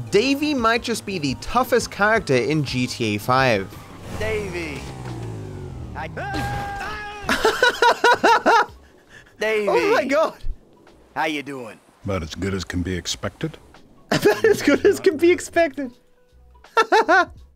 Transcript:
Davey might just be the toughest character in GTA 5. Davey. Davey. Oh my god. How you doing? About as good as can be expected. About as good as can be expected.